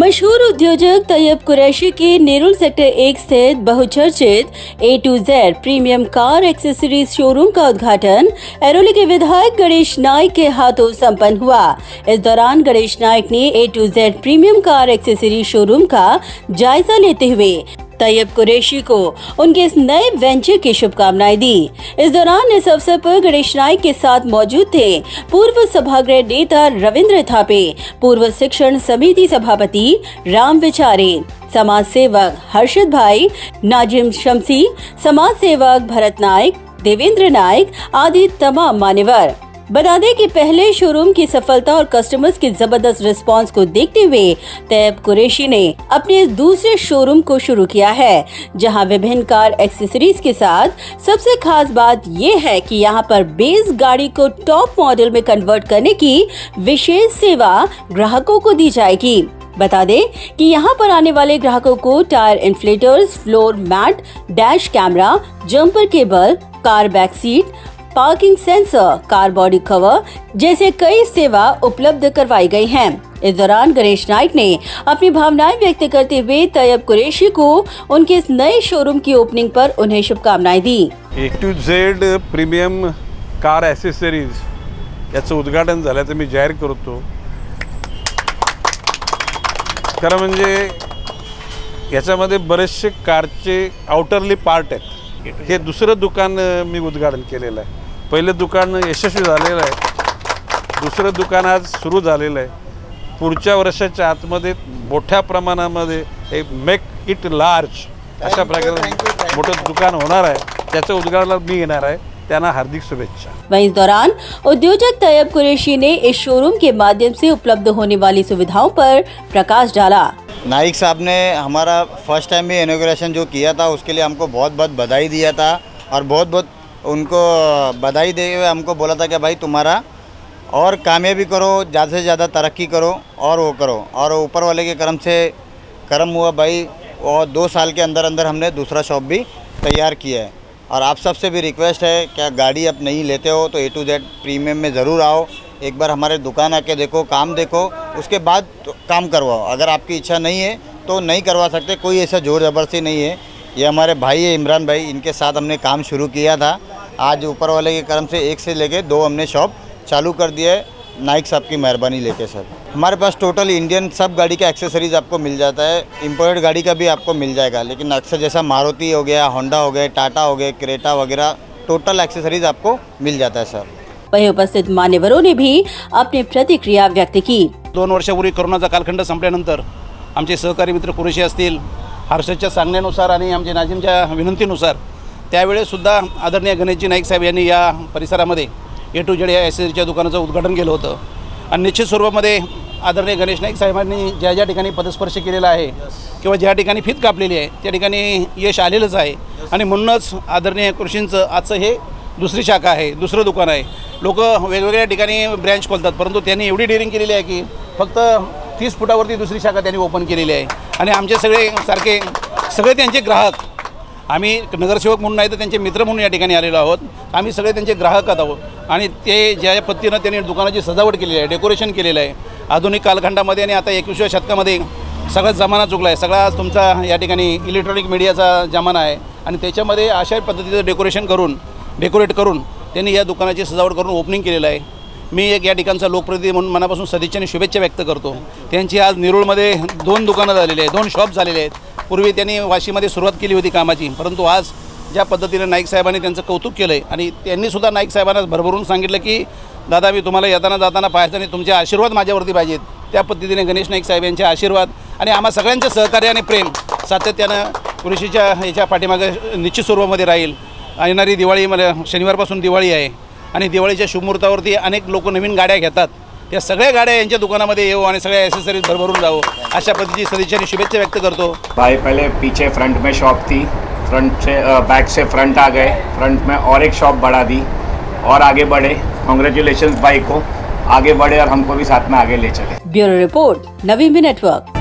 मशहूर उद्योजक तैयब कुरैशी के नेरुल सेक्टर 1 स्थित बहुचर्चित A to Z premium car accessories showroom का उद्घाटन ऐरोली के विधायक गणेश नाइक के हाथों संपन्न हुआ। इस दौरान गणेश नाइक ने A to Z premium car accessories showroom का जायजा लेते हुए तैयब कुरैशी को उनके इस नए वेंचर की शुभकामनाएं दी। इस दौरान इस अवसर पर गणेश नाइक के साथ मौजूद थे पूर्व सभागृह नेता रविंद्र थापे, पूर्व शिक्षण समिति सभापति राम विचारे, समाज सेवक हर्षद भाई, नाजिम शमसी, समाज सेवक भरत नाइक, देवेंद्र नाइक आदि तमाम मान्यवर। बता दें कि पहले शोरूम की सफलता और कस्टमर्स के जबरदस्त रिस्पांस को देखते हुए तैयब कुरैशी ने अपने दूसरे शोरूम को शुरू किया है, जहां विभिन्न कार एक्सेसरीज के साथ सबसे खास बात ये है कि यहां पर बेस गाड़ी को टॉप मॉडल में कन्वर्ट करने की विशेष सेवा ग्राहकों को दी जाएगी। बता दें कि यहां पर आने वाले ग्राहकों को tyre inflators, floor mat, dash camera, jumper cable, car back seat, parking sensor, car body cover जैसे कई सेवा उपलब्ध करवाई गई हैं। इस दौरान गणेश नाइक ने अपनी भावनाएं व्यक्त करते हुए तैयब कुरैशी को उनके इस नए शोरूम की ओपनिंग पर उन्हें शुभकामनाएं दी। A to Z premium car accessories याचं उद्घाटन झाल्याचं मी जाहीर करतो। खरं म्हणजे याच्यामध्ये बरेचसे कारचे आउटरली पार्ट आहेत। हे दुसरं दुकान मी उद्घाटन केलेलं आहे। पहिलं दुकान यशस्वी झालेलं आहे, दुसरं दुकान आज सुरू झालेलं आहे। पुढच्या वर्षाच्या आतमध्ये मोठ्या प्रमाणामध्ये एक मेक इट लार्ज अशा प्रकारे मोठं दुकान होणार आहे, त्याचं उद्घाटन मी घेणार आहे। त्यांना हार्दिक शुभेच्छा। वहीं इस दौरान उद्योजक तैयब कुरैशी ने इस शोरूम के माध्यम से उपलब्ध होने वाली सुविधाओं पर प्रकाश डाला। नाइक साहब ने हमारा फर्स्ट टाइम भी इनॉग्रेशन जो किया था उसके लिए हमको बहुत बहुत बधाई दिया था और बहुत बहुत उनको बधाई दे हुए हमको बोला था कि भाई तुम्हारा और कामयाबी करो, ज़्यादा से ज़्यादा तरक्की करो और वो करो। और ऊपर वाले के करम से कर्म हुआ भाई, और 2 साल के अंदर अंदर हमने दूसरा शॉप भी तैयार किया है। और आप सबसे भी रिक्वेस्ट है, क्या गाड़ी आप नहीं लेते हो तो A to Z प्रीमियम में ज़रूर आओ, एक बार हमारे दुकान आके देखो, काम देखो, उसके बाद तो काम करवाओ। अगर आपकी इच्छा नहीं है तो नहीं करवा सकते, कोई ऐसा जोर ज़बरदस्ती नहीं है। ये हमारे भाई है इमरान भाई, इनके साथ हमने काम शुरू किया था। आज ऊपर वाले के कर्म से 1 से लेके 2 हमने शॉप चालू कर दिया है, नाइक साहब की मेहरबानी लेके। सर हमारे पास टोटल इंडियन सब गाड़ी का एक्सेसरीज आपको मिल जाता है, इम्पोर्टेड गाड़ी का भी आपको मिल जाएगा। लेकिन अक्सर जैसा मारुति हो गया, होंडा हो गया, टाटा हो गया, क्रेटा वगैरह टोटल एक्सेसरीज आपको मिल जाता है। सर वहीं उपस्थित मान्यवरों ने भी अपनी प्रतिक्रिया व्यक्त की। 2 वर्षापूर्वी कोरोनाचा कालखंड संपल्यानंतर आमचे सहकारी मित्र कुरैशी असतील, हर्षदच्या सांगण्यानुसार आणि आमच्या नाजिमच्या विनंतीनुसार त्यावेळेसुद्धा आदरणीय गणेशजी नाईक साहेब यांनी या परिसरामध्ये A to Z या ॲसेसरीजच्या दुकानाचं उद्घाटन केलं होतं। आणि निश्चित स्वरूपामध्ये आदरणीय गणेश नाईक साहेबांनी ज्या ज्या ठिकाणी पदस्पर्श केलेला आहे किंवा ज्या ठिकाणी फीत कापलेली आहे त्या ठिकाणी यश आलेलंच आहे। आणि म्हणूनच आदरणीय कुरैशींचं आजचं हे दुसरी शाखा आहे, दुसरं दुकान आहे। लोक वेगवेगळ्या ठिकाणी ब्रँच खोलतात, परंतु त्यांनी एवढी डेअरिंग केलेली आहे की फक्त 30 फुटावरती दुसरी शाखा त्यांनी ओपन केलेली आहे। आणि आमचे सगळे त्यांचे ग्राहक, आम्ही नगरसेवक म्हणून नाही तर त्यांचे मित्र म्हणून या ठिकाणी आलेलो आहोत। आम्ही सगळे त्यांचे ग्राहक आहोत आणि ते ज्या पद्धतीनं त्यांनी दुकानाची सजावट केलेली आहे, डेकोरेशन केलेलं आहे, आधुनिक कालखंडामध्ये आणि आता 21व्या शतकामध्ये सगळा जमाना चुकला आहे। सगळा तुमचा या ठिकाणी इलेक्ट्रॉनिक मीडियाचा जमाना आहे आणि त्याच्यामध्ये अशा पद्धतीचं डेकोरेट करून त्यांनी या दुकानाची सजावट करून ओपनिंग केलेलं आहे। मी एक या ठिकाणचा लोकप्रतिनिधी म्हणून मनापासून सदिच्छा आणि शुभेच्छा व्यक्त करतो। त्यांची आज नेरुळमध्ये 2 दुकानं झालेली आहेत, 2 शॉप झालेले आहेत। पूर्वी त्यांनी वाशीमध्ये सुरुवात केली होती कामाची, परंतु आज ज्या पद्धतीने नाईक साहेबांनी त्यांचं कौतुक केलं आहे आणि त्यांनीसुद्धा नाईक साहेबांना भरभरून सांगितलं की दादा मी तुम्हाला येताना जाताना पाहायचं आणि तुमचे आशीर्वाद माझ्यावरती पाहिजेत। त्या पद्धतीने गणेश नाईक साहेब यांचे आशीर्वाद आणि आम्हा सगळ्यांचं सहकार्य आणि प्रेम सातत्यानं कुरैशीच्या याच्या पाठीमागे निश्चित स्वरूपामध्ये राहील। येणारी दिवाळी, मला शनिवारपासून दिवाळी आहे आणि दिवाळीच्या शुभमुहूर्तावरती अनेक लोक नवीन गाड्या घेतात। त्या सगळ्या गाड्या यांच्या दुकानामध्ये येऊ आणि सगळ्या ॲसेसरीज भरभरून जावो अशा पद्धतीची सदिच्छा आणि शुभेच्छा व्यक्त करतो। भाई पहले पीछे फ्रंट में शॉप थी, बैक से फ्रंट आ गए, फ्रंट में और एक शॉप बढ़ा दी और आगे बढ़े। कांग्रेचुलेशंस भाई को, आगे बढ़े और हमको भी साथ में आगे ले चले। Bureau report, Navi network.